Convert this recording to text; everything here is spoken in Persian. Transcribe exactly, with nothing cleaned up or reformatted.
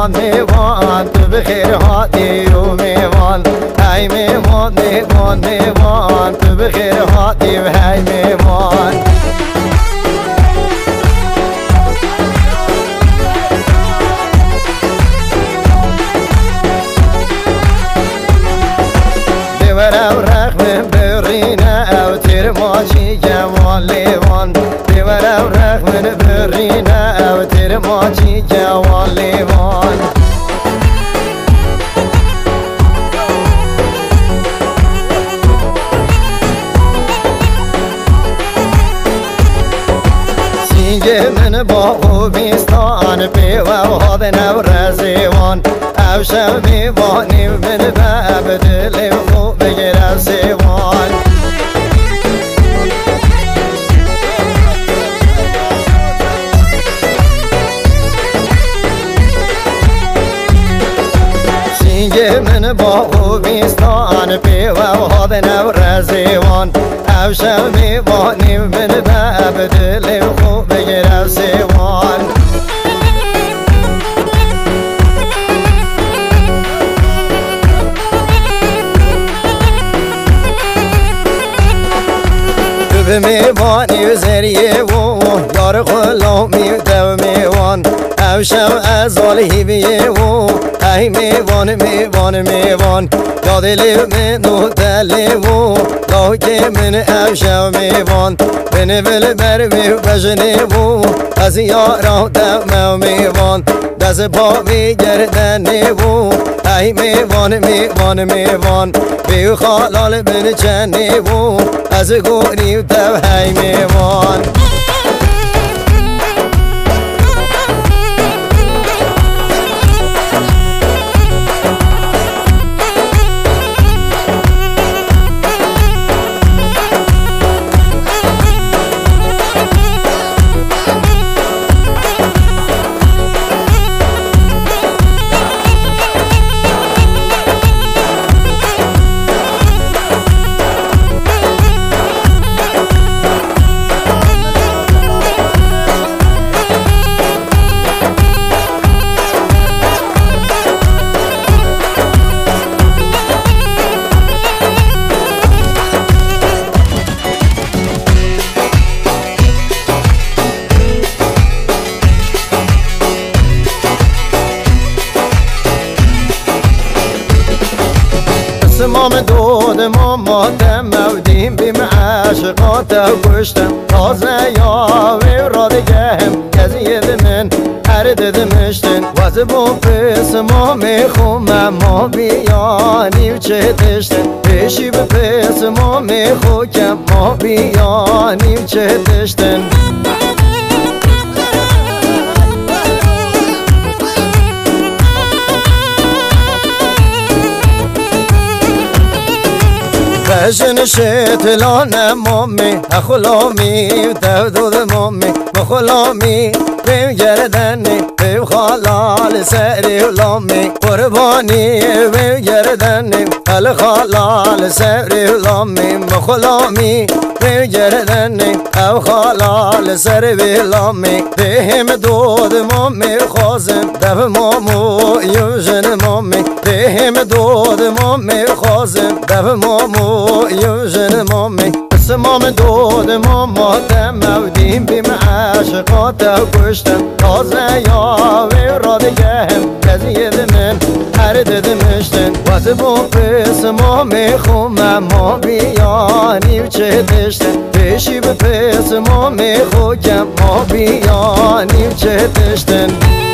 میوان میوان تو بخیر هاتی رو میوان ای میوان میوان میوان تو بخیر هاتی و ای میوان دیوارم رقم برینه او تیر ماچی جوان لیوان دیوارم رقم برینه او تیر ماچی جوان لیوان سینگ من با خوبیستان پیو و هاد نو رزیوان او شب میوانی من به دل خوب بگیرم سیوان سینگ من با خوبیستان پیو و هاد نو رزیوان او شب میوانی من به دل خوب بگیرم سیوان به میوانی و زریه و یار غلامی و دو میوان او شب از آلی بیه و ای میوان میوان میوان یاد لیو منو دلی و لاکه من او شب میوان بینه بل بر میو بجنه و از یارا دو میوان دست پا میگردنه و ای میوان میوان میوان بیو خالال بین چنه و از گوری و دو های میوان پسمام دود ماما دمودیم بیم عشقات و گشتم تازه یاوی را دیگهم گزید من هر دمشتن واسه با پسمام خومم ما بیانی و چه تشتن پیشی به پسمام خوکم ما بیانی و چه تشتن فشن شتلان مامی اخلامی تودود مامی بخلامی بیم گردنی بیم خالال سری لامی قربانی بیم گردنی هل خالال سری لامی بخلامی بیم گردنی او خالال سری لامی بهم دود مامی خوازم دف مامو یوژن مامی بهم دود مامی خوازم دف مامو یوژن مامی پسمام دود ماما دمودیم بیم عشقات و گشتم تازه یاوی را دیگهم گزید من هر دمشتن واسه با پسمام خومم ما بیانی و چه دشتن پیشی به پسمام خوکم ما بیانی و چه دشتن